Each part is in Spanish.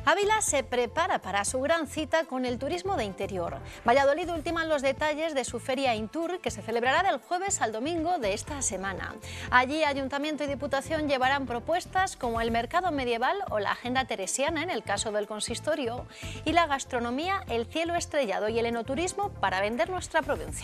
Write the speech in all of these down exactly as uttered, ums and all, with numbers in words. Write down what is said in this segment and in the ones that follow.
Ávila se prepara para su gran cita con el turismo de interior. Valladolid ultiman los detalles de su feria Intour, que se celebrará del jueves al domingo de esta semana. Allí Ayuntamiento y Diputación llevarán propuestas como el mercado medieval o la agenda teresiana en el caso del consistorio, y la gastronomía, el cielo estrellado y el enoturismo para vender nuestra provincia.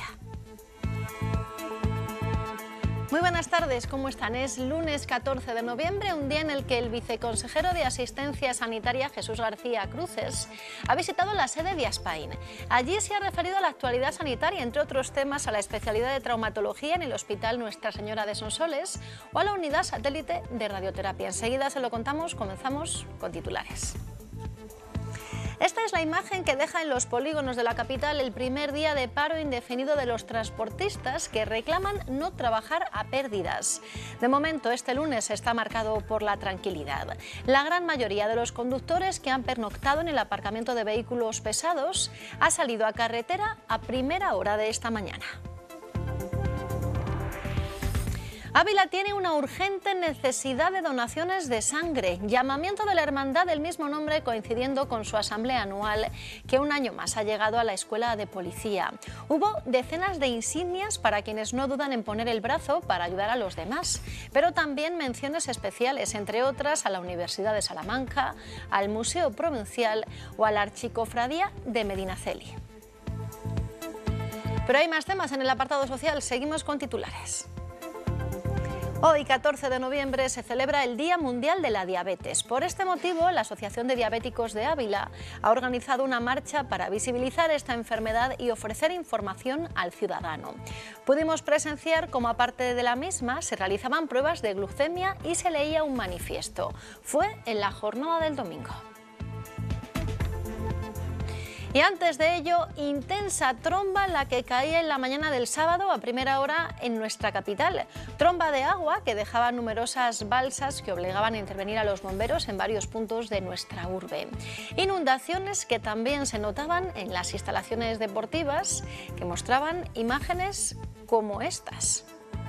Muy buenas tardes, ¿cómo están? Es lunes catorce de noviembre, un día en el que el viceconsejero de Asistencia Sanitaria, Jesús García Cruces, ha visitado la sede de Aspain. Allí se ha referido a la actualidad sanitaria, entre otros temas, a la especialidad de traumatología en el Hospital Nuestra Señora de Sonsoles o a la unidad satélite de radioterapia. Enseguida se lo contamos, comenzamos con titulares. Esta es la imagen que deja en los polígonos de la capital el primer día de paro indefinido de los transportistas que reclaman no trabajar a pérdidas. De momento, este lunes está marcado por la tranquilidad. La gran mayoría de los conductores que han pernoctado en el aparcamiento de vehículos pesados ha salido a carretera a primera hora de esta mañana. Ávila tiene una urgente necesidad de donaciones de sangre. Llamamiento de la hermandad del mismo nombre coincidiendo con su asamblea anual, que un año más ha llegado a la escuela de policía. Hubo decenas de insignias para quienes no dudan en poner el brazo para ayudar a los demás, pero también menciones especiales, entre otras a la Universidad de Salamanca, al Museo Provincial o a la Archicofradía de Medinaceli. Pero hay más temas en el apartado social. Seguimos con titulares. Hoy, catorce de noviembre, se celebra el Día Mundial de la Diabetes. Por este motivo, la Asociación de Diabéticos de Ávila ha organizado una marcha para visibilizar esta enfermedad y ofrecer información al ciudadano. Pudimos presenciar cómo, aparte de la misma, se realizaban pruebas de glucemia y se leía un manifiesto. Fue en la jornada del domingo. Y antes de ello, intensa tromba la que caía en la mañana del sábado a primera hora en nuestra capital. Tromba de agua que dejaba numerosas balsas que obligaban a intervenir a los bomberos en varios puntos de nuestra urbe. Inundaciones que también se notaban en las instalaciones deportivas, que mostraban imágenes como estas.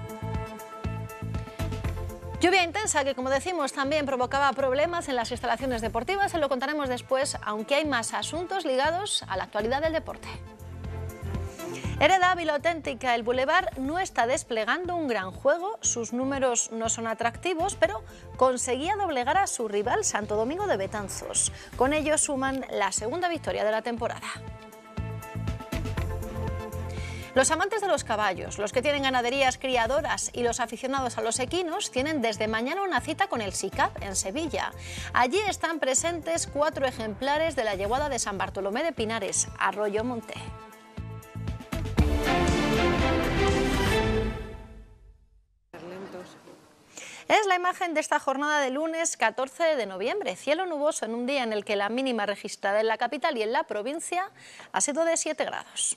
Lluvia intensa que, como decimos, también provocaba problemas en las instalaciones deportivas. Se lo contaremos después, aunque hay más asuntos ligados a la actualidad del deporte. Hereda Ávila auténtica, el Boulevard no está desplegando un gran juego, sus números no son atractivos, pero conseguía doblegar a su rival Santo Domingo de Betanzos. Con ello suman la segunda victoria de la temporada. Los amantes de los caballos, los que tienen ganaderías criadoras y los aficionados a los equinos tienen desde mañana una cita con el SICAP en Sevilla. Allí están presentes cuatro ejemplares de la yeguada de San Bartolomé de Pinares, Arroyo Monte. Es la imagen de esta jornada de lunes catorce de noviembre. Cielo nuboso en un día en el que la mínima registrada en la capital y en la provincia ha sido de siete grados.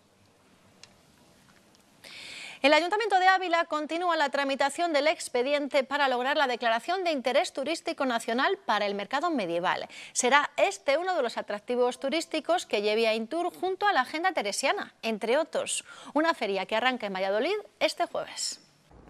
El Ayuntamiento de Ávila continúa la tramitación del expediente para lograr la declaración de interés turístico nacional para el mercado medieval. Será este uno de los atractivos turísticos que lleve a Intour junto a la agenda teresiana, entre otros. Una feria que arranca en Valladolid este jueves.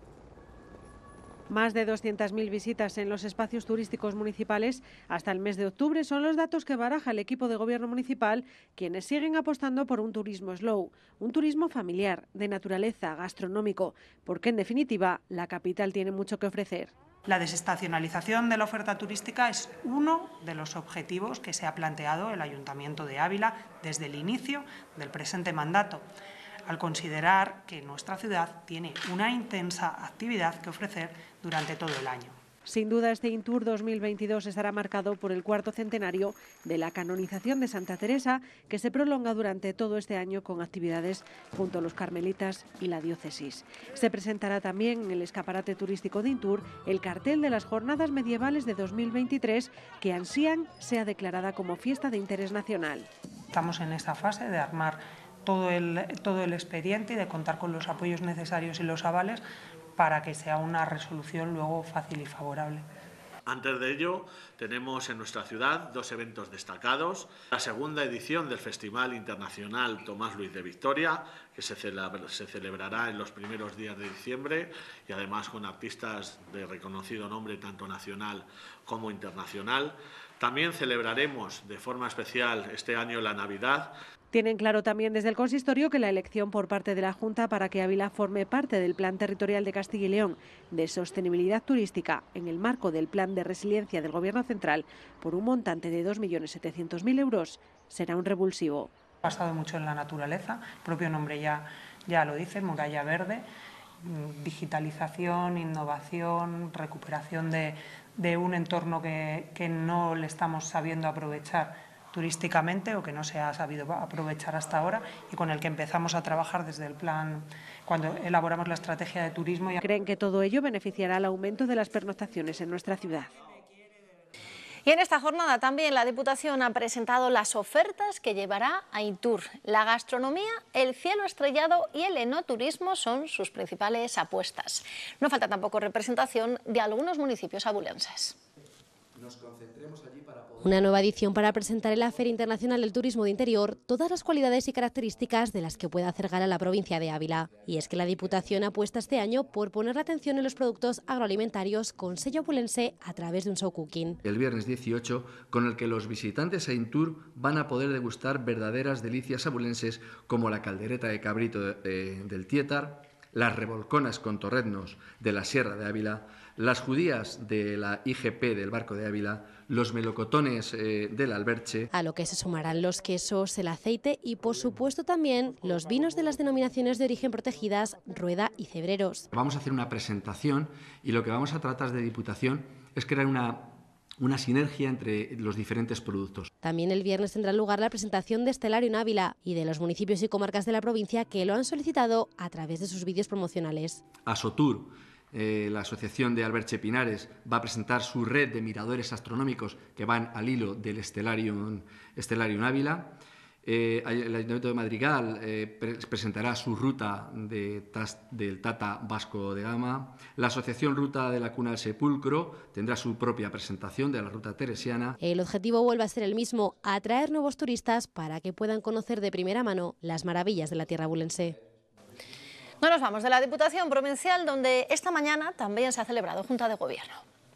Más de doscientas mil visitas en los espacios turísticos municipales hasta el mes de octubre son los datos que baraja el equipo de gobierno municipal, quienes siguen apostando por un turismo slow, un turismo familiar, de naturaleza, gastronómico, porque en definitiva la capital tiene mucho que ofrecer. La desestacionalización de la oferta turística es uno de los objetivos que se ha planteado el Ayuntamiento de Ávila desde el inicio del presente mandato, al considerar que nuestra ciudad tiene una intensa actividad que ofrecer durante todo el año. Sin duda, este Intour dos mil veintidós estará marcado por el cuarto centenario de la canonización de Santa Teresa, que se prolonga durante todo este año con actividades junto a los carmelitas y la diócesis. Se presentará también en el escaparate turístico de Intour el cartel de las Jornadas Medievales de dos mil veintitrés, que ansían sea declarada como fiesta de interés nacional. Estamos en esta fase de armar todo el, todo el expediente y de contar con los apoyos necesarios y los avales para que sea una resolución luego fácil y favorable. Antes de ello, tenemos en nuestra ciudad dos eventos destacados. La segunda edición del Festival Internacional Tomás Luis de Victoria, que se, celebra, se celebrará en los primeros días de diciembre y además con artistas de reconocido nombre tanto nacional como internacional. También celebraremos de forma especial este año la Navidad. Tienen claro también desde el consistorio que la elección por parte de la Junta para que Ávila forme parte del Plan Territorial de Castilla y León de Sostenibilidad Turística en el marco del Plan de Resiliencia del Gobierno Central por un montante de dos millones setecientos mil euros será un revulsivo. Ha pasado mucho en la naturaleza, el propio nombre ya, ya lo dice, Muralla Verde, digitalización, innovación, recuperación de, de un entorno que, que no le estamos sabiendo aprovechar turísticamente o que no se ha sabido aprovechar hasta ahora y con el que empezamos a trabajar desde el plan, cuando elaboramos la estrategia de turismo. Creen que todo ello beneficiará al aumento de las pernoctaciones en nuestra ciudad. Y en esta jornada también la Diputación ha presentado las ofertas que llevará a Intur. La gastronomía, el cielo estrellado y el enoturismo son sus principales apuestas. No falta tampoco representación de algunos municipios abulenses. Nos concentremos allí para poder... Una nueva edición para presentar en la Feria Internacional del Turismo de Interior todas las cualidades y características de las que puede hacer gala la provincia de Ávila. Y es que la Diputación apuesta este año por poner la atención en los productos agroalimentarios con sello abulense a través de un show cooking. El viernes dieciocho, con el que los visitantes a Intur van a poder degustar verdaderas delicias abulenses como la caldereta de cabrito de, eh, del Tietar, las revolconas con torreznos de la Sierra de Ávila, las judías de la I G P del Barco de Ávila, los melocotones eh, del Alberche. A lo que se sumarán los quesos, el aceite y, por supuesto, también los vinos de las denominaciones de origen protegidas Rueda y Cebreros. Vamos a hacer una presentación y lo que vamos a tratar de Diputación es crear una, una sinergia entre los diferentes productos. También el viernes tendrá lugar la presentación de Estelario en Ávila y de los municipios y comarcas de la provincia que lo han solicitado a través de sus vídeos promocionales. Asotur, Eh, la Asociación de Alberche Pinares, va a presentar su red de miradores astronómicos que van al hilo del Stellarium, Stellarium Ávila. Eh, el Ayuntamiento de Madrigal eh, pre presentará su ruta de tas del Tata Vasco de Gama. La Asociación Ruta de la Cuna al Sepulcro tendrá su propia presentación de la ruta teresiana. El objetivo vuelve a ser el mismo, atraer nuevos turistas para que puedan conocer de primera mano las maravillas de la tierra abulense. No nos vamos de la Diputación Provincial, donde esta mañana también se ha celebrado Junta de Gobierno.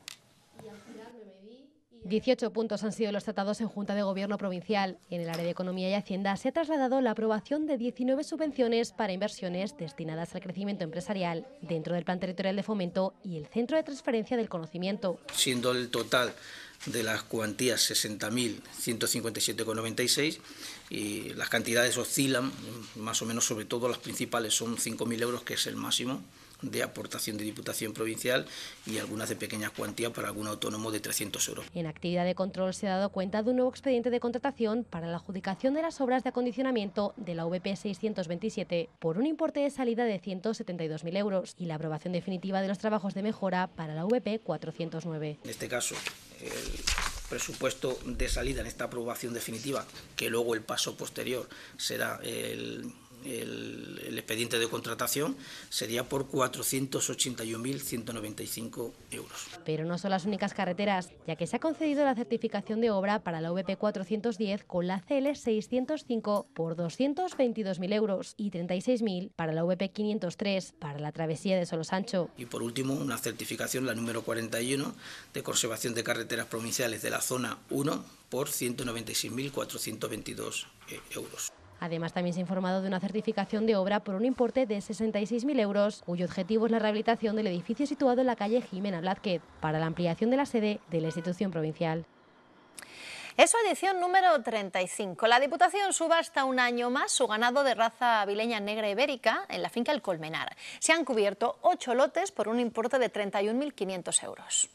dieciocho puntos han sido los tratados en Junta de Gobierno Provincial. En el área de Economía y Hacienda se ha trasladado la aprobación de diecinueve subvenciones para inversiones destinadas al crecimiento empresarial dentro del Plan Territorial de Fomento y el Centro de Transferencia del Conocimiento. Siendo el total de las cuantías sesenta mil ciento cincuenta y siete coma noventa y seis y las cantidades oscilan, más o menos, sobre todo las principales son cinco mil euros, que es el máximo de aportación de Diputación Provincial, y algunas de pequeñas cuantías para algún autónomo de trescientos euros. En actividad de control se ha dado cuenta de un nuevo expediente de contratación para la adjudicación de las obras de acondicionamiento de la V P seiscientos veintisiete por un importe de salida de ciento setenta y dos mil euros y la aprobación definitiva de los trabajos de mejora para la V P cuatrocientos nueve. En este caso, el presupuesto de salida en esta aprobación definitiva, que luego el paso posterior será el... El, el expediente de contratación, sería por cuatrocientos ochenta y un mil ciento noventa y cinco euros. Pero no son las únicas carreteras, ya que se ha concedido la certificación de obra para la V P cuatrocientos diez con la C L seiscientos cinco por doscientos veintidós mil euros y treinta y seis mil para la V P quinientos tres para la travesía de Solosancho. Y por último, una certificación, la número cuarenta y uno, de conservación de carreteras provinciales de la zona uno por ciento noventa y seis mil cuatrocientos veintidós euros. Además, también se ha informado de una certificación de obra por un importe de sesenta y seis mil euros, cuyo objetivo es la rehabilitación del edificio situado en la calle Jimena Blázquez, para la ampliación de la sede de la institución provincial. Es su edición número treinta y cinco. La Diputación subasta un año más su ganado de raza avileña negra ibérica en la finca El Colmenar. Se han cubierto ocho lotes por un importe de treinta y un mil quinientos euros.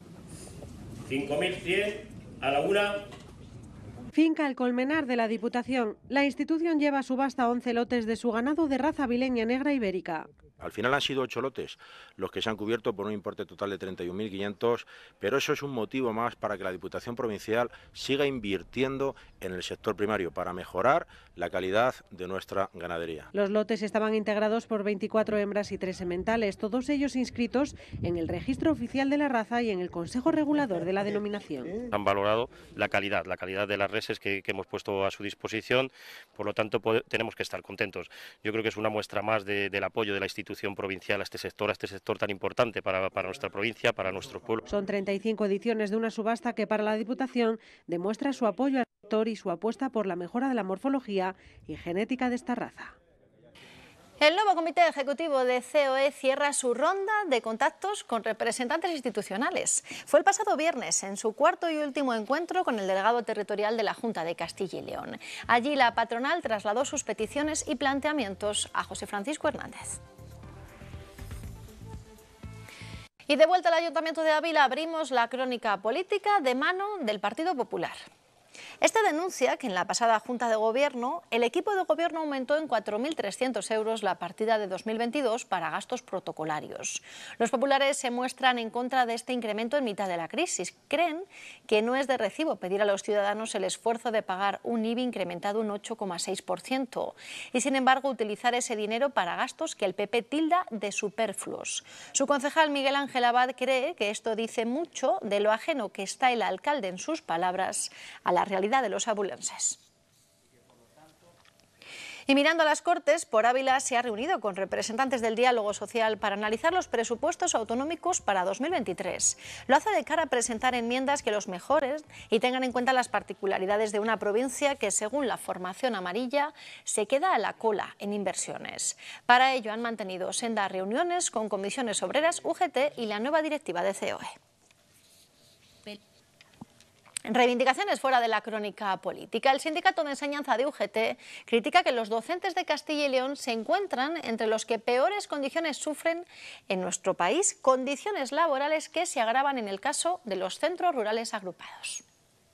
cinco mil cien a la una. Finca El Colmenar de la Diputación. La institución lleva a subasta once lotes de su ganado de raza avileña negra ibérica. Al final han sido ocho lotes los que se han cubierto por un importe total de treinta y un mil quinientos, pero eso es un motivo más para que la Diputación Provincial siga invirtiendo en el sector primario para mejorar la calidad de nuestra ganadería. Los lotes estaban integrados por veinticuatro hembras y tres sementales, todos ellos inscritos en el registro oficial de la raza y en el Consejo Regulador de la denominación. Han valorado la calidad, la calidad de las reses que, que hemos puesto a su disposición, por lo tanto tenemos que estar contentos. Yo creo que es una muestra más de, del apoyo de la institución provincial a este sector, a este sector tan importante para, para nuestra provincia, para nuestro pueblo. Son treinta y cinco ediciones de una subasta que para la Diputación demuestra su apoyo al sector y su apuesta por la mejora de la morfología y genética de esta raza. El nuevo Comité Ejecutivo de C O E cierra su ronda de contactos con representantes institucionales. Fue el pasado viernes en su cuarto y último encuentro con el delegado territorial de la Junta de Castilla y León. Allí la patronal trasladó sus peticiones y planteamientos a José Francisco Hernández. Y de vuelta al Ayuntamiento de Ávila abrimos la crónica política de mano del Partido Popular. Este denuncia que en la pasada Junta de Gobierno el equipo de Gobierno aumentó en cuatro mil trescientos euros la partida de dos mil veintidós para gastos protocolarios. Los populares se muestran en contra de este incremento en mitad de la crisis. Creen que no es de recibo pedir a los ciudadanos el esfuerzo de pagar un I B I incrementado un ocho coma seis por ciento y, sin embargo, utilizar ese dinero para gastos que el P P tilda de superfluos. Su concejal Miguel Ángel Abad cree que esto dice mucho de lo ajeno que está el alcalde, en sus palabras, a la realidad de los abulenses. Y mirando a las Cortes, por Ávila se ha reunido con representantes del diálogo social para analizar los presupuestos autonómicos para dos mil veintitrés. Lo hace de cara a presentar enmiendas que los mejoren y tengan en cuenta las particularidades de una provincia que, según la formación amarilla, se queda a la cola en inversiones. Para ello han mantenido sendas reuniones con comisiones obreras, U G T y la nueva directiva de C O E. Reivindicaciones fuera de la crónica política. El Sindicato de Enseñanza de U G T critica que los docentes de Castilla y León se encuentran entre los que peores condiciones sufren en nuestro país, condiciones laborales que se agravan en el caso de los centros rurales agrupados.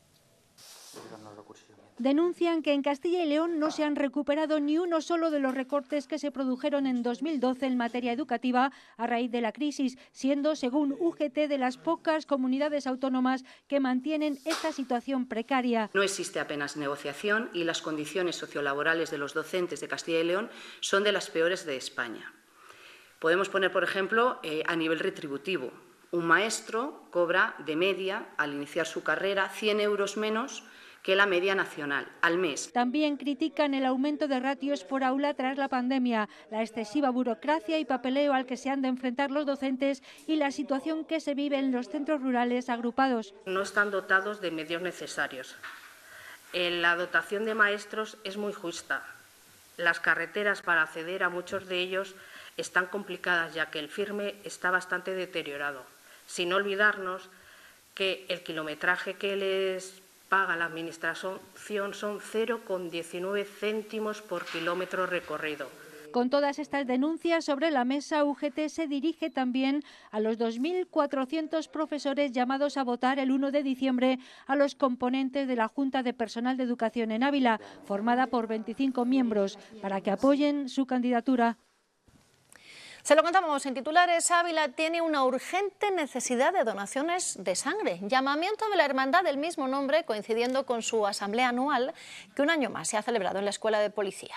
Denuncian que en Castilla y León no se han recuperado ni uno solo de los recortes que se produjeron en dos mil doce en materia educativa a raíz de la crisis, siendo, según U G T, de las pocas comunidades autónomas que mantienen esta situación precaria. No existe apenas negociación y las condiciones sociolaborales de los docentes de Castilla y León son de las peores de España. Podemos poner, por ejemplo, eh, a nivel retributivo. Un maestro cobra de media, al iniciar su carrera, cien euros menos que la media nacional al mes. También critican el aumento de ratios por aula tras la pandemia, la excesiva burocracia y papeleo al que se han de enfrentar los docentes y la situación que se vive en los centros rurales agrupados. No están dotados de medios necesarios. La dotación de maestros es muy justa. Las carreteras para acceder a muchos de ellos están complicadas, ya que el firme está bastante deteriorado. Sin olvidarnos que el kilometraje que les paga la Administración son cero coma diecinueve céntimos por kilómetro recorrido. Con todas estas denuncias sobre la mesa, U G T se dirige también a los dos mil cuatrocientos profesores llamados a votar el uno de diciembre a los componentes de la Junta de Personal de Educación en Ávila, formada por veinticinco miembros, para que apoyen su candidatura. Se lo contamos en titulares. Ávila tiene una urgente necesidad de donaciones de sangre. Llamamiento de la hermandad del mismo nombre, coincidiendo con su asamblea anual, que un año más se ha celebrado en la Escuela de Policía.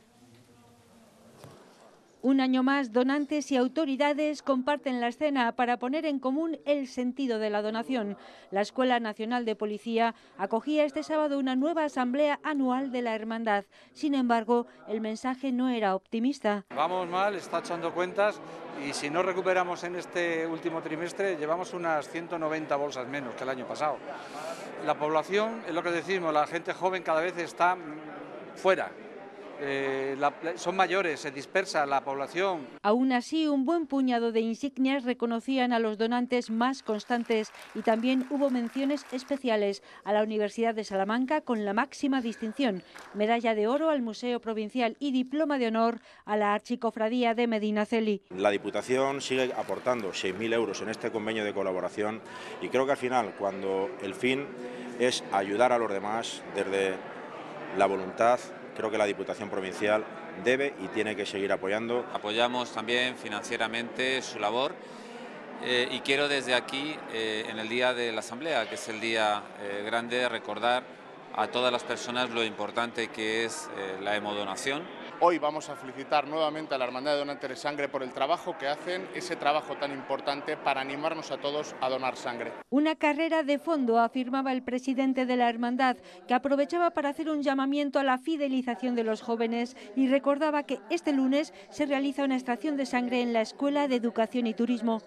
Un año más, donantes y autoridades comparten la escena para poner en común el sentido de la donación. La Escuela Nacional de Policía acogía este sábado una nueva asamblea anual de la hermandad. Sin embargo, el mensaje no era optimista. Vamos mal, está echando cuentas y si no recuperamos en este último trimestre, llevamos unas ciento noventa bolsas menos que el año pasado. La población, es lo que decimos, la gente joven cada vez está fuera. Eh, la, son mayores, se dispersa la población. Aún así, un buen puñado de insignias reconocían a los donantes más constantes y también hubo menciones especiales a la Universidad de Salamanca con la máxima distinción, medalla de oro al Museo Provincial y diploma de honor a la Archicofradía de Medinaceli. La Diputación sigue aportando seis mil euros en este convenio de colaboración y creo que al final, cuando el fin es ayudar a los demás desde la voluntad, creo que la Diputación Provincial debe y tiene que seguir apoyando. Apoyamos también financieramente su labor eh, y quiero desde aquí, eh, en el día de la Asamblea, que es el día eh, grande, recordar a todas las personas lo importante que es eh, la hemodonación. Hoy vamos a felicitar nuevamente a la Hermandad de Donantes de Sangre por el trabajo que hacen, ese trabajo tan importante para animarnos a todos a donar sangre. Una carrera de fondo, afirmaba el presidente de la Hermandad, que aprovechaba para hacer un llamamiento a la fidelización de los jóvenes y recordaba que este lunes se realiza una extracción de sangre en la Escuela de Educación y Turismo.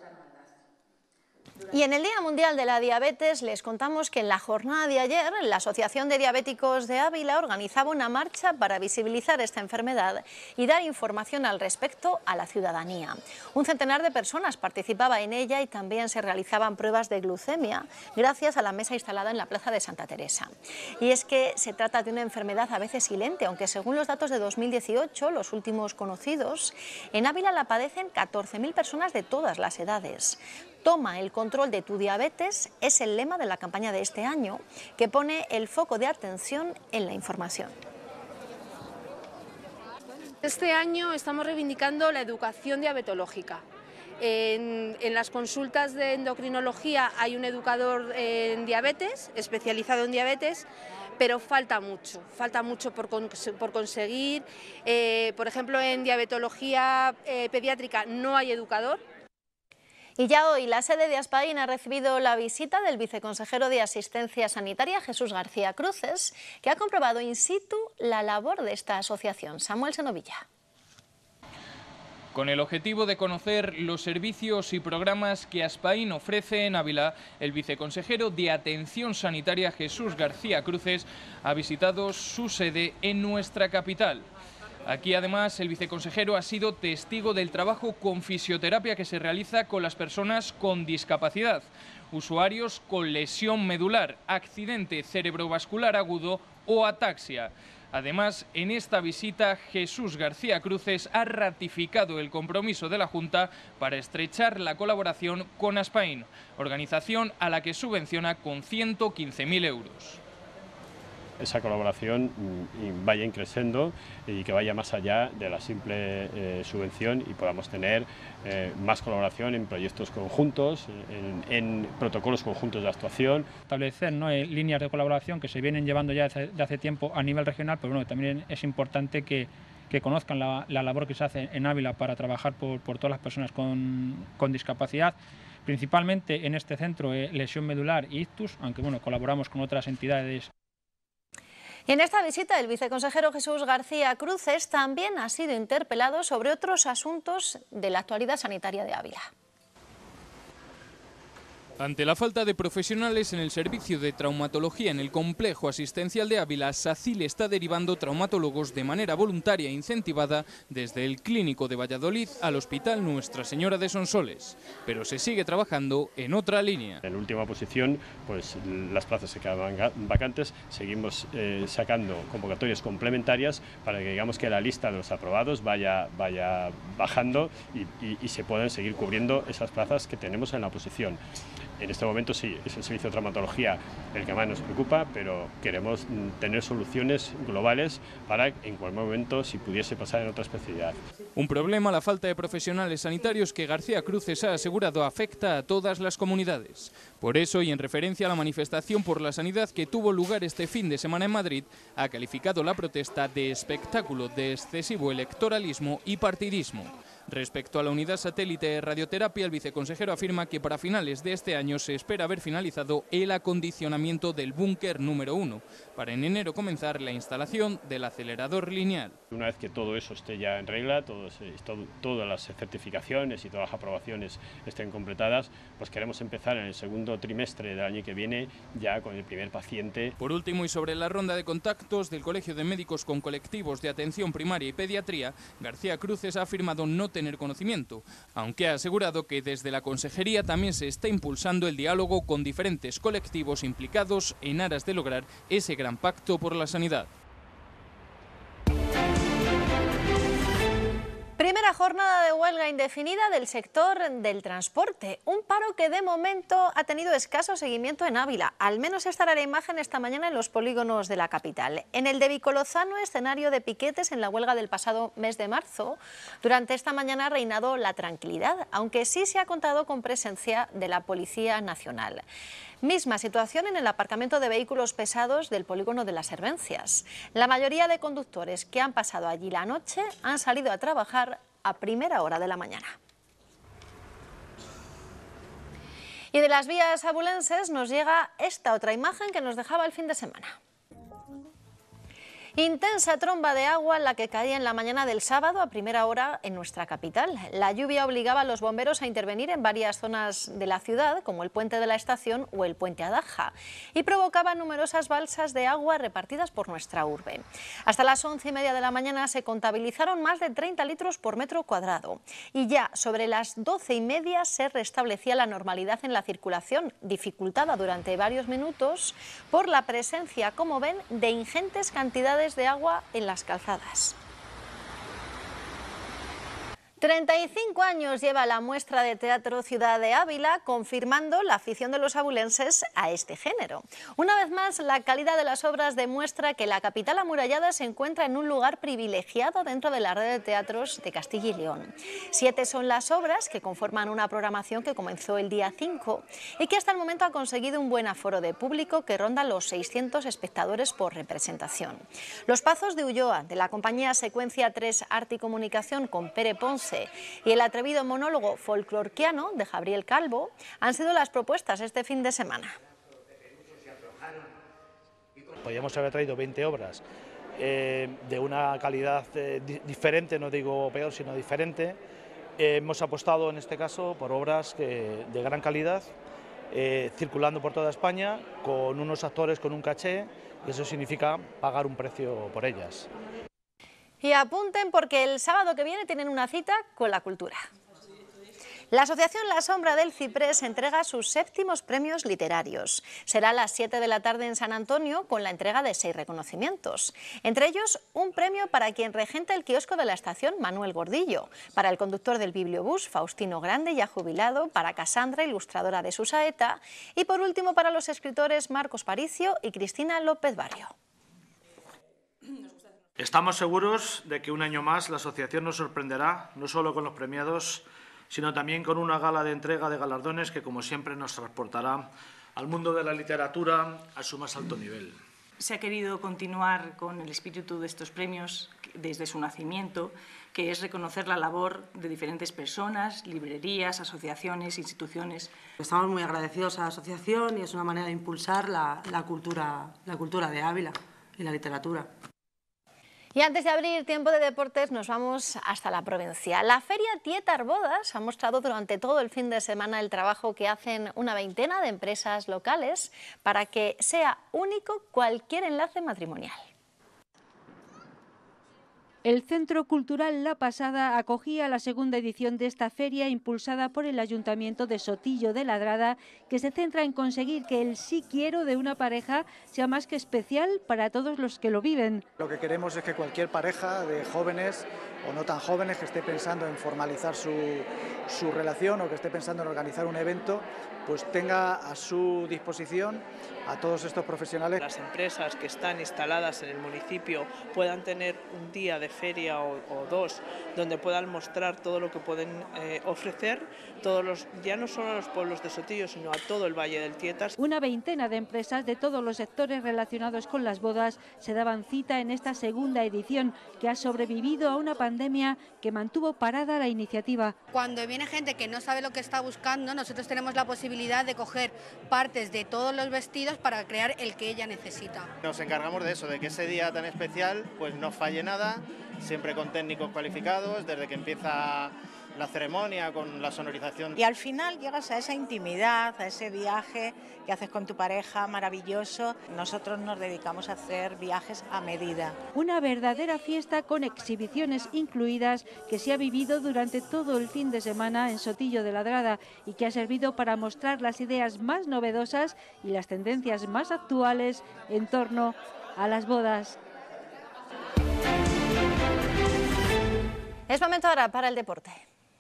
Y en el Día Mundial de la Diabetes les contamos que en la jornada de ayer la Asociación de Diabéticos de Ávila organizaba una marcha para visibilizar esta enfermedad y dar información al respecto a la ciudadanía. Un centenar de personas participaba en ella y también se realizaban pruebas de glucemia gracias a la mesa instalada en la Plaza de Santa Teresa. Y es que se trata de una enfermedad a veces silente, aunque según los datos de dos mil dieciocho, los últimos conocidos, en Ávila la padecen catorce mil personas de todas las edades. Toma el control de tu diabetes es el lema de la campaña de este año, que pone el foco de atención en la información. Este año estamos reivindicando la educación diabetológica. En, en las consultas de endocrinología hay un educador en diabetes, especializado en diabetes, pero falta mucho, falta mucho por, por conseguir. Eh, por ejemplo, en diabetología eh, pediátrica no hay educador. Y ya hoy la sede de Aspaín ha recibido la visita del viceconsejero de Asistencia Sanitaria, Jesús García Cruces, que ha comprobado in situ la labor de esta asociación. Samuel Senovilla. Con el objetivo de conocer los servicios y programas que Aspaín ofrece en Ávila, el viceconsejero de Atención Sanitaria, Jesús García Cruces, ha visitado su sede en nuestra capital. Aquí, además, el viceconsejero ha sido testigo del trabajo con fisioterapia que se realiza con las personas con discapacidad, usuarios con lesión medular, accidente cerebrovascular agudo o ataxia. Además, en esta visita, Jesús García Cruces ha ratificado el compromiso de la Junta para estrechar la colaboración con Aspaín, organización a la que subvenciona con ciento quince mil euros. Esa colaboración vaya increciendo y que vaya más allá de la simple eh, subvención y podamos tener eh, más colaboración en proyectos conjuntos, en, en protocolos conjuntos de actuación. Establecer, ¿no?, líneas de colaboración que se vienen llevando ya desde hace, hace tiempo a nivel regional, pero bueno, también es importante que, que conozcan la, la labor que se hace en Ávila para trabajar por, por todas las personas con, con discapacidad. Principalmente en este centro, eh, lesión medular y ictus, aunque bueno, colaboramos con otras entidades. Y en esta visita, el viceconsejero Jesús García Cruces también ha sido interpelado sobre otros asuntos de la actualidad sanitaria de Ávila. Ante la falta de profesionales en el servicio de traumatología en el complejo asistencial de Ávila, SACIL está derivando traumatólogos de manera voluntaria e incentivada desde el Clínico de Valladolid al Hospital Nuestra Señora de Sonsoles. Pero se sigue trabajando en otra línea. En última posición, pues las plazas se quedan vacantes, seguimos eh, sacando convocatorias complementarias para que digamos que la lista de los aprobados vaya, vaya bajando y, y, y se puedan seguir cubriendo esas plazas que tenemos en la oposición. En este momento sí, es el servicio de traumatología el que más nos preocupa, pero queremos tener soluciones globales para en cualquier momento si pudiese pasar en otra especialidad. Un problema, la falta de profesionales sanitarios que García Cruces ha asegurado afecta a todas las comunidades. Por eso, y en referencia a la manifestación por la sanidad que tuvo lugar este fin de semana en Madrid, ha calificado la protesta de espectáculo de excesivo electoralismo y partidismo. Respecto a la unidad satélite de radioterapia, el viceconsejero afirma que para finales de este año se espera haber finalizado el acondicionamiento del búnker número uno, para en enero comenzar la instalación del acelerador lineal. Una vez que todo eso esté ya en regla, todos, todo, todas las certificaciones y todas las aprobaciones estén completadas, pues queremos empezar en el segundo trimestre del año que viene ya con el primer paciente. Por último, y sobre la ronda de contactos del Colegio de Médicos con colectivos de atención primaria y pediatría, García Cruces ha afirmado no tener conocimiento, aunque ha asegurado que desde la Consejería también se está impulsando el diálogo con diferentes colectivos implicados en aras de lograr ese gran pacto por la sanidad. Primera Primera jornada de huelga indefinida del sector del transporte, un paro que de momento ha tenido escaso seguimiento en Ávila. Al menos esta era la imagen esta mañana en los polígonos de la capital. En el de Vicolozano, escenario de piquetes en la huelga del pasado mes de marzo, durante esta mañana ha reinado la tranquilidad, aunque sí se ha contado con presencia de la Policía Nacional. Misma situación en el aparcamiento de vehículos pesados del polígono de las Hervencias. La mayoría de conductores que han pasado allí la noche han salido a trabajar a primera hora de la mañana. Y de las vías abulenses nos llega esta otra imagen que nos dejaba el fin de semana. Intensa tromba de agua la que caía en la mañana del sábado a primera hora en nuestra capital. La lluvia obligaba a los bomberos a intervenir en varias zonas de la ciudad, como el puente de la Estación o el puente Adaja, y provocaba numerosas balsas de agua repartidas por nuestra urbe. Hasta las once y media de la mañana se contabilizaron más de treinta litros por metro cuadrado, y ya sobre las doce y media se restablecía la normalidad en la circulación, dificultada durante varios minutos por la presencia, como ven, de ingentes cantidades de agua en las calzadas. treinta y cinco años lleva la muestra de teatro Ciudad de Ávila, confirmando la afición de los abulenses a este género. Una vez más, la calidad de las obras demuestra que la capital amurallada se encuentra en un lugar privilegiado dentro de la red de teatros de Castilla y León. Siete son las obras que conforman una programación que comenzó el día cinco y que hasta el momento ha conseguido un buen aforo de público que ronda los seiscientos espectadores por representación. Los Pazos de Ulloa, de la compañía Secuencia tres Arte y Comunicación con Pere Ponce, y el atrevido monólogo folclorquiano de Gabriel Calvo han sido las propuestas este fin de semana. Podríamos haber traído veinte obras eh, de una calidad eh, di diferente, no digo peor, sino diferente. Eh, hemos apostado en este caso por obras que, de gran calidad, eh, circulando por toda España, con unos actores con un caché, y eso significa pagar un precio por ellas. Y apunten porque el sábado que viene tienen una cita con la cultura. La Asociación La Sombra del Ciprés entrega sus séptimos premios literarios. Será a las siete de la tarde en San Antonio con la entrega de seis reconocimientos. Entre ellos, un premio para quien regenta el kiosco de la estación, Manuel Gordillo, para el conductor del bibliobús, Faustino Grande, ya jubilado, para Casandra, ilustradora de su saeta, y por último para los escritores Marcos Paricio y Cristina López Barrio. Estamos seguros de que un año más la asociación nos sorprenderá, no solo con los premiados, sino también con una gala de entrega de galardones que, como siempre, nos transportará al mundo de la literatura a su más alto nivel. Se ha querido continuar con el espíritu de estos premios desde su nacimiento, que es reconocer la labor de diferentes personas, librerías, asociaciones, instituciones. Estamos muy agradecidos a la asociación y es una manera de impulsar la, la, cultura, la cultura de Ávila y la literatura. Y antes de abrir tiempo de deportes nos vamos hasta la provincia. La Feria Tietar Bodas ha mostrado durante todo el fin de semana el trabajo que hacen una veintena de empresas locales para que sea único cualquier enlace matrimonial. El Centro Cultural La Pasada acogía la segunda edición de esta feria impulsada por el Ayuntamiento de Sotillo de Ladrada, que se centra en conseguir que el sí quiero de una pareja sea más que especial para todos los que lo viven. Lo que queremos es que cualquier pareja de jóvenes o no tan jóvenes que esté pensando en formalizar su, su relación o que esté pensando en organizar un evento, pues tenga a su disposición a todos estos profesionales. Las empresas que están instaladas en el municipio puedan tener un día de feria o, o dos donde puedan mostrar todo lo que pueden eh, ofrecer, todos los, ya no solo a los pueblos de Sotillo, sino a todo el Valle del Tietar. Una veintena de empresas de todos los sectores relacionados con las bodas se daban cita en esta segunda edición, que ha sobrevivido a una pandemia que mantuvo parada la iniciativa. Cuando viene gente que no sabe lo que está buscando, nosotros tenemos la posibilidad de coger partes de todos los vestidos para crear el que ella necesita. Nos encargamos de eso, de que ese día tan especial pues no falle nada, siempre con técnicos cualificados, desde que empieza la ceremonia, con la sonorización. Y al final llegas a esa intimidad, a ese viaje que haces con tu pareja maravilloso. Nosotros nos dedicamos a hacer viajes a medida. Una verdadera fiesta con exhibiciones incluidas que se ha vivido durante todo el fin de semana en Sotillo de Ladrada y que ha servido para mostrar las ideas más novedosas y las tendencias más actuales en torno a las bodas. Es momento ahora para el deporte.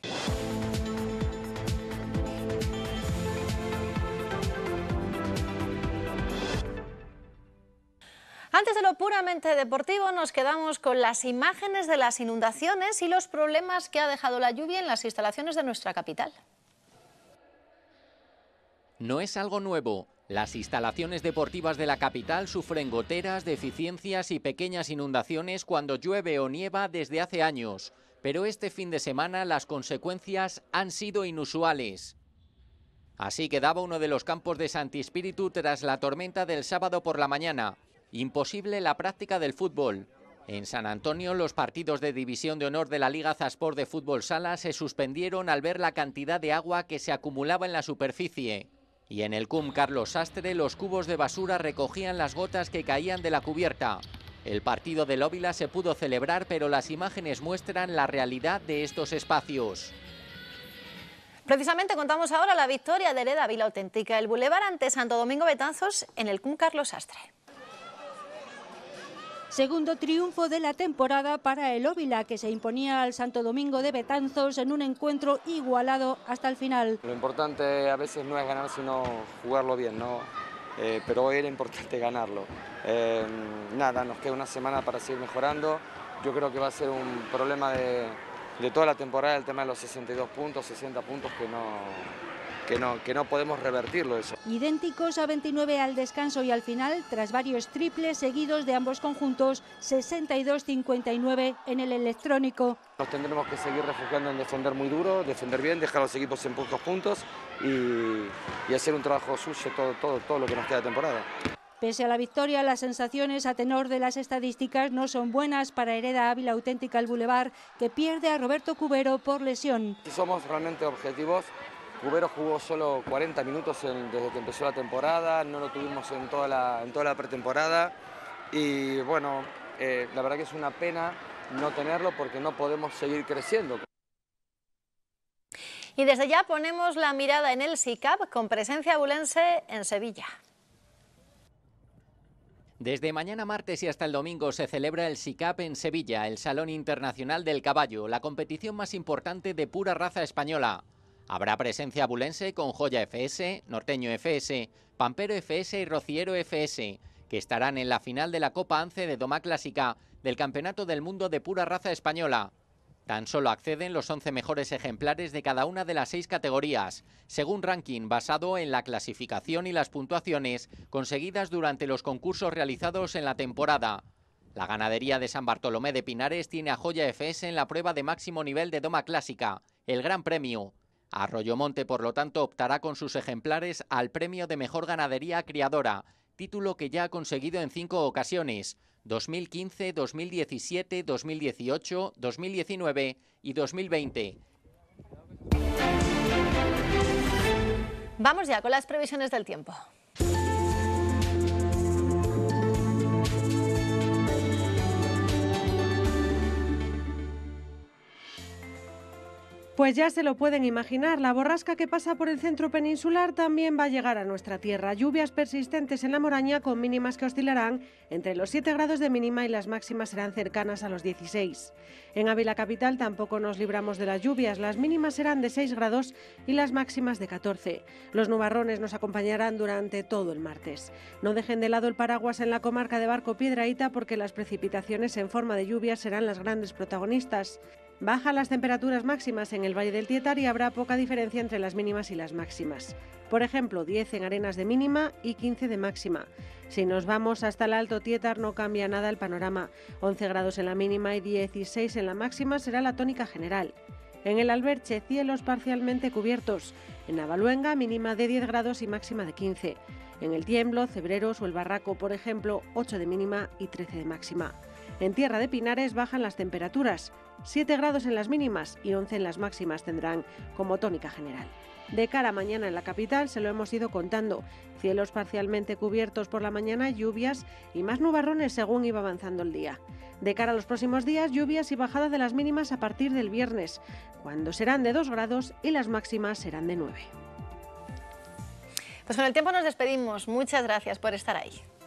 Antes de lo puramente deportivo, nos quedamos con las imágenes de las inundaciones y los problemas que ha dejado la lluvia en las instalaciones de nuestra capital. No es algo nuevo. Las instalaciones deportivas de la capital sufren goteras, deficiencias y pequeñas inundaciones cuando llueve o nieva desde hace años. Pero este fin de semana las consecuencias han sido inusuales. Así quedaba uno de los campos de Santi Spíritu tras la tormenta del sábado por la mañana. Imposible la práctica del fútbol. En San Antonio, los partidos de División de Honor de la Liga Zasport de Fútbol Sala se suspendieron al ver la cantidad de agua que se acumulaba en la superficie. Y en el C U M Carlos Sastre, los cubos de basura recogían las gotas que caían de la cubierta. El partido del Óvila se pudo celebrar, pero las imágenes muestran la realidad de estos espacios. Precisamente contamos ahora la victoria de Hereda Ávila Auténtica, el Boulevard ante Santo Domingo Betanzos en el C U M Carlos Sastre. Segundo triunfo de la temporada para el Óvila, que se imponía al Santo Domingo de Betanzos en un encuentro igualado hasta el final. Lo importante a veces no es ganar, sino jugarlo bien, ¿no? Eh, pero hoy era importante ganarlo. Eh, nada, nos queda una semana para seguir mejorando. Yo creo que va a ser un problema de, de toda la temporada el tema de los sesenta y dos puntos, sesenta puntos que no... Que no, que no podemos revertirlo eso. Idénticos a veintinueve al descanso y al final, tras varios triples seguidos de ambos conjuntos, sesenta y dos cincuenta y nueve en el electrónico. Nos tendremos que seguir refugiando en defender muy duro, defender bien, dejar a los equipos en pocos puntos y, y hacer un trabajo sucio todo, todo, todo lo que nos queda de temporada. Pese a la victoria, las sensaciones a tenor de las estadísticas no son buenas para Hereda Ávila Auténtica el Boulevard, que pierde a Roberto Cubero por lesión. Si somos realmente objetivos, Cubero jugó solo cuarenta minutos en, desde que empezó la temporada, no lo tuvimos en toda la, en toda la pretemporada y bueno, eh, la verdad que es una pena no tenerlo porque no podemos seguir creciendo. Y desde ya ponemos la mirada en el S I C A P con presencia abulense en Sevilla. Desde mañana martes y hasta el domingo se celebra el S I C A P en Sevilla, el Salón Internacional del Caballo, la competición más importante de pura raza española. Habrá presencia abulense con Joya F S, Norteño F S, Pampero F S y Rociero F S, que estarán en la final de la Copa ANCE de Doma Clásica del Campeonato del Mundo de pura raza española. Tan solo acceden los once mejores ejemplares de cada una de las seis categorías, según ranking basado en la clasificación y las puntuaciones conseguidas durante los concursos realizados en la temporada. La ganadería de San Bartolomé de Pinares tiene a Joya F S en la prueba de máximo nivel de Doma Clásica, el Gran Premio. Arroyomonte, por lo tanto, optará con sus ejemplares al premio de mejor ganadería criadora, título que ya ha conseguido en cinco ocasiones, dos mil quince, dos mil diecisiete, dos mil dieciocho, dos mil diecinueve y dos mil veinte. Vamos ya con las previsiones del tiempo. Pues ya se lo pueden imaginar, la borrasca que pasa por el centro peninsular también va a llegar a nuestra tierra. Lluvias persistentes en la Moraña con mínimas que oscilarán entre los siete grados de mínima y las máximas serán cercanas a los dieciséis. En Ávila capital tampoco nos libramos de las lluvias, las mínimas serán de seis grados y las máximas de catorce. Los nubarrones nos acompañarán durante todo el martes. No dejen de lado el paraguas en la comarca de Barco Piedrahíta porque las precipitaciones en forma de lluvias serán las grandes protagonistas. Bajan las temperaturas máximas en el Valle del Tietar y habrá poca diferencia entre las mínimas y las máximas. Por ejemplo, diez en Arenas de mínima y quince de máxima. Si nos vamos hasta el Alto Tietar no cambia nada el panorama. once grados en la mínima y dieciséis en la máxima será la tónica general. En el Alberche, cielos parcialmente cubiertos. En Navaluenga, mínima de diez grados y máxima de quince. En el Tiemblo, Cebreros o el Barraco, por ejemplo, ocho de mínima y trece de máxima. En Tierra de Pinares bajan las temperaturas. siete grados en las mínimas y once en las máximas tendrán como tónica general. De cara a mañana en la capital se lo hemos ido contando. Cielos parcialmente cubiertos por la mañana, lluvias y más nubarrones según iba avanzando el día. De cara a los próximos días, lluvias y bajada de las mínimas a partir del viernes, cuando serán de dos grados y las máximas serán de nueve. Pues con el tiempo nos despedimos. Muchas gracias por estar ahí.